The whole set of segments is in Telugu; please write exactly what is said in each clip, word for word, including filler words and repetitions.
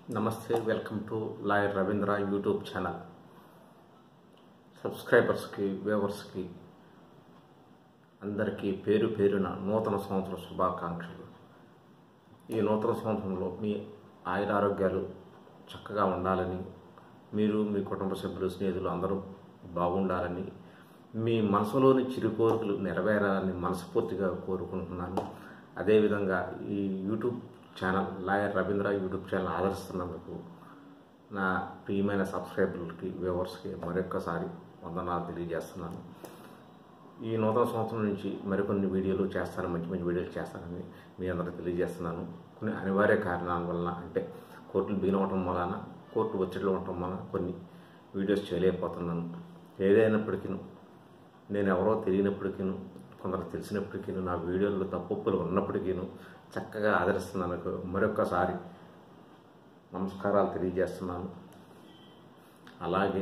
నమస్తే, welcome to lawyer Ravindra YouTube channel. సబ్స్క్రైబర్స్కి, వ్యూవర్స్కి అందరికీ పేరు పేరున నూతన సంవత్సర శుభాకాంక్షలు. ఈ నూతన సంవత్సరంలో మీ ఆయురారోగ్యాలు చక్కగా ఉండాలని, మీరు మీ కుటుంబ సభ్యులు, స్నేహితులు అందరూ బాగుండాలని, మీ మనసులోని చిరు కోరికలు నెరవేరాలని మనస్ఫూర్తిగా కోరుకుంటున్నాను. అదేవిధంగా ఈ YouTube channel lawyer Ravindra YouTube channel ఆదరిస్తున్నందుకు నా ప్రియమైన సబ్స్క్రైబర్లకి, వ్యూవర్స్కి మరొక్కసారి వందనాలు తెలియజేస్తున్నాను. ఈ నూతన సంవత్సరం నుంచి మరికొన్ని వీడియోలు చేస్తాను, మంచి మంచి వీడియోలు చేస్తానని మీ అందరికీ తెలియజేస్తున్నాను. కొన్ని అనివార్య కారణాల వలన, అంటే కోర్టులు బిగిన అవటం వలన, కోర్టు ఒత్తిడిలో ఉండటం వలన కొన్ని వీడియోస్ చేయలేకపోతున్నాను. ఏదైనప్పటికీ నేను ఎవరో తెలియనప్పటికీ, కొందరు తెలిసినప్పటికీ, నా వీడియోల్లో తప్పులు ఉన్నప్పటికీ చక్కగా ఆదరిస్తున్నందుకు మరొక్కసారి నమస్కారాలు తెలియజేస్తున్నాను. అలాగే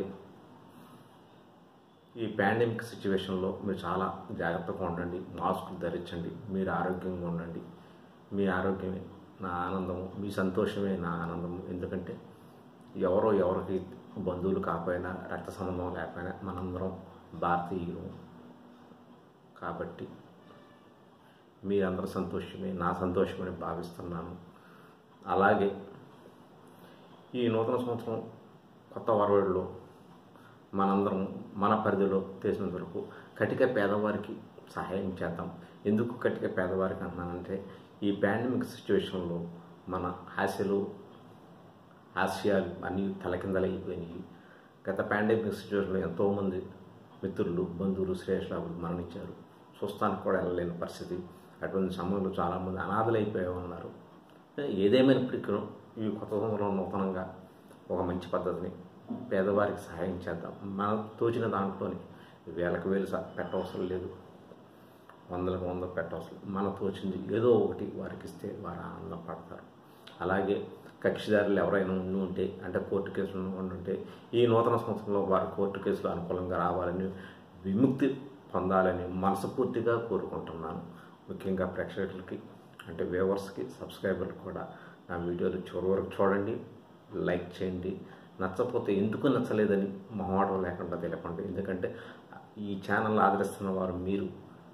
ఈ పాండమిక్ సిచ్యువేషన్లో మీరు చాలా జాగ్రత్తగా ఉండండి, మాస్కులు ధరించండి, మీరు ఆరోగ్యంగా ఉండండి. మీ ఆరోగ్యమే నా ఆనందము, మీ సంతోషమే నా ఆనందము. ఎందుకంటే ఎవరో ఎవరికి బంధువులు కాకపోయినా, రక్త సంబంధం లేకపోయినా మనందరం భారతీయులు కాబట్టి మీరందరూ సంతోషమే నా సంతోషమని భావిస్తున్నాను. అలాగే ఈ నూతన సంవత్సరం కొత్త వరవడిలో మనందరం మన పరిధిలో తెలిసినంత వరకు కటిక పేదవారికి సహాయం చేద్దాం. ఎందుకు కటిక పేదవారికి అంటున్నానంటే, ఈ పాండమిక్ సిచ్యువేషన్లో మన ఆశలు ఆశయాలు అన్నీ తలకిందలైపోయినాయి. గత పాండమిక్ సిచ్యువేషన్లో ఎంతోమంది మిత్రులు, బంధువులు, శ్రేష్ఠులు మరణించారు. చూస్తానికి కూడా వెళ్ళలేని పరిస్థితి. అటువంటి సమయంలో చాలామంది అనాథలైపోయి ఉన్నారు. ఏదేమైనప్పటికీ ఈ కొత్త సంవత్సరంలో నూతనంగా ఒక మంచి పద్ధతిని పేదవారికి సహాయం చేద్దాం. మనం తోచిన దాంట్లోని వేలకు వేలు పెట్టవసరం లేదు, వందలకు వందలు పెట్టవసరం. మన తోచింది ఏదో ఒకటి వారికి ఇస్తే వారు ఆనందం పడతారు. అలాగే కక్షిదారులు ఎవరైనా ఉండి ఉంటే, అంటే కోర్టు కేసులు ఉండుంటే, ఈ నూతన సంవత్సరంలో వారు కోర్టు కేసులు అనుకూలంగా రావాలని, విముక్తి పొందాలని మనస్ఫూర్తిగా కోరుకుంటున్నాను. ముఖ్యంగా ప్రేక్షకులకి, అంటే వ్యూవర్స్కి, సబ్స్క్రైబర్కి కూడా నా వీడియోలు చివరి వరకు చూడండి, లైక్ చేయండి. నచ్చకపోతే ఎందుకు నచ్చలేదని మొహమాటం లేకుండా తెలపండి. ఎందుకంటే ఈ ఛానల్ ఆదరిస్తున్న వారు మీరు.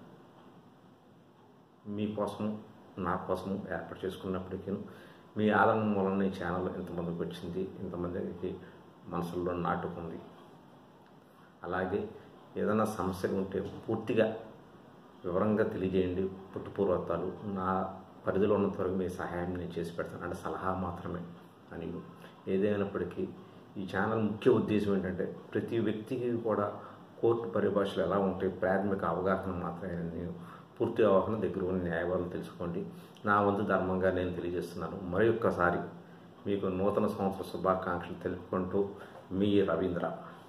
మీకోసం, నా కోసం ఏర్పాటు చేసుకున్నప్పటికీ మీ ఆదరణ మూలన ఈ ఛానల్ ఎంతమందికి వచ్చింది, ఇంతమందికి మనసుల్లో నాటుకుంది. అలాగే ఏదైనా సమస్యలు ఉంటే పూర్తిగా వివరంగా తెలియజేయండి. పుట్టుపూర్వతాలు నా పరిధిలో ఉన్నంత వరకు మీ సహాయం నేను చేసి పెడతాను, అంటే సలహా మాత్రమే అని. ఏదైనప్పటికీ ఈ ఛానల్ ముఖ్య ఉద్దేశం ఏంటంటే, ప్రతి వ్యక్తికి కూడా కోర్టు పరిభాషలు ఎలా ఉంటాయి, ప్రాథమిక అవగాహన మాత్రమే. నేను పూర్తి అవగాహన దగ్గర ఉన్న న్యాయవాదులు తెలుసుకోండి. నా వంతు ధర్మంగా నేను తెలియజేస్తున్నాను. మరి ఒక్కసారి మీకు నూతన సంవత్సర శుభాకాంక్షలు తెలుపుకుంటూ మీ రవీంద్ర.